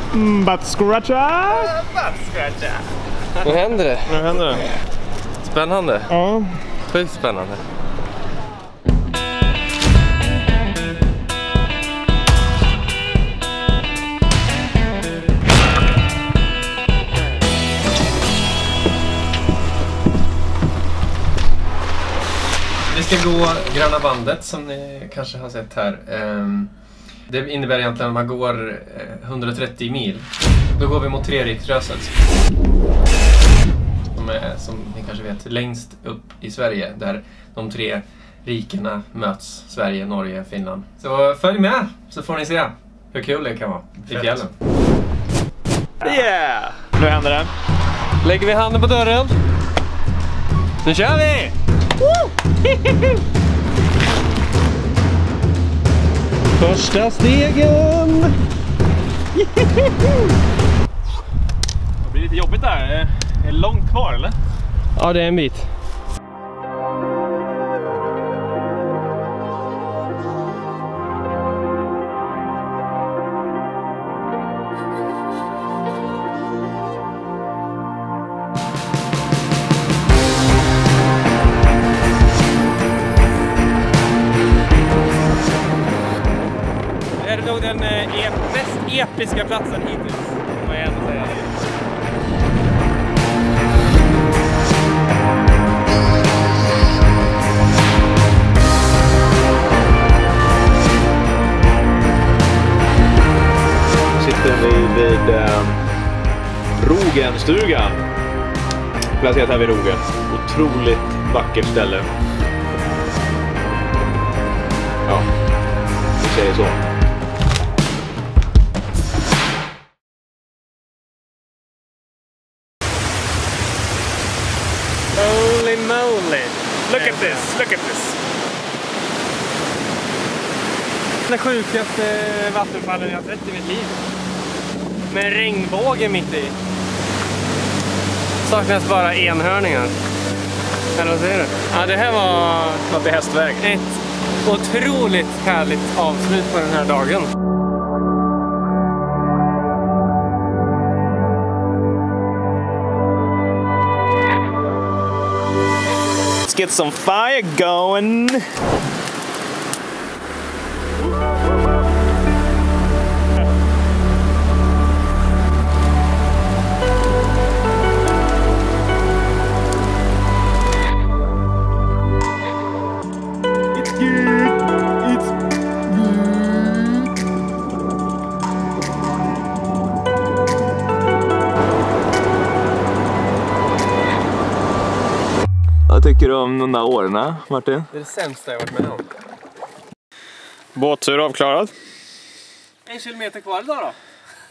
Butt scratcha! Nu händer det. Nu händer det. Spännande. Ja. Sjukt spännande. Vi ska gå Gröna bandet som ni kanske har sett här. Det innebär egentligen att man går 130 mil. Då går vi mot Treriksröset. Som är, som ni kanske vet, längst upp i Sverige. Där de 3 rikena möts. Sverige, Norge, Finland. Så följ med så får ni se hur kul det kan vara i fjällen. Yeah! Nu händer det. Lägger vi handen på dörren. Nu kör vi! Första stegen! Det blir lite jobbigt där. Det är långt kvar, eller? Ja, det är en bit. Det är nog den mest episka platsen hittills, får jag ändå säga. Sitter vi vid Rogenstugan. Placerat här vid Rogen. Otroligt vackert ställe. Ja, vi säger så. Holy moly! Look at this, look at this. Den sjukaste vattenfallen jag har sett i mitt liv. Med en regnbåge mitt i. Saknas bara enhörningar. Eller vad säger du? Ja, det här var Något i hästväg. ett otroligt härligt avslut på den här dagen. Let's get some fire going. It's good. It's good. Vad tycker du om de där åren, Martin? Det är det sämsta jag varit med om. Båttur avklarad. 1 kilometer kvar idag då.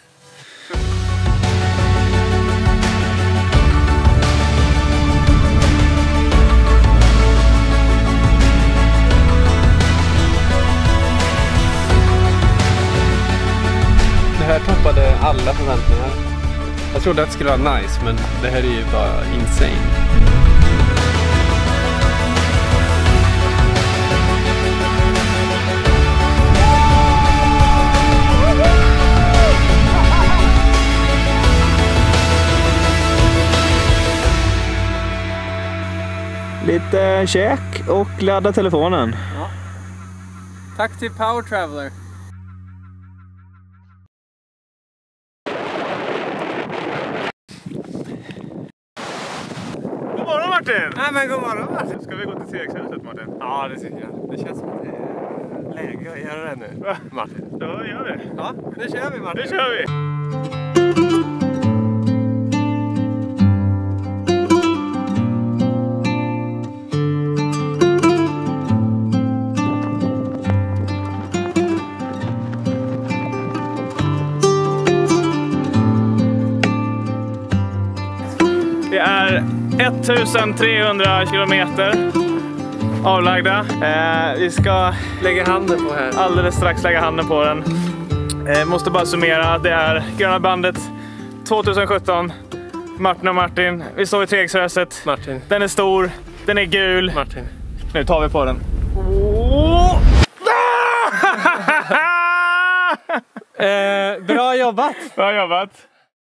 Det här toppade alla förväntningar. Jag trodde att det skulle vara nice, men det här är ju bara insane. Lite käk och ladda telefonen. Ja. Tack till Power Traveler. God morgon, Martin! Nej, men god morgon, Martin. Ska vi gå till Treriksröset, Martin? Ja, det tycker jag. Det känns som att det är läge att göra det nu, Martin. Då gör vi. Ja, nu kör vi, Martin. Nu kör vi! Det är 1300 kilometer avlagda. Vi ska lägga handen på här. alldeles strax lägga handen på den. Måste bara summera. Det är Gröna bandet 2017. Martin och Martin. Vi står i Treriksröset. Martin. Den är stor. Den är gul. Martin. Nu tar vi på den. Bra jobbat! Bra jobbat.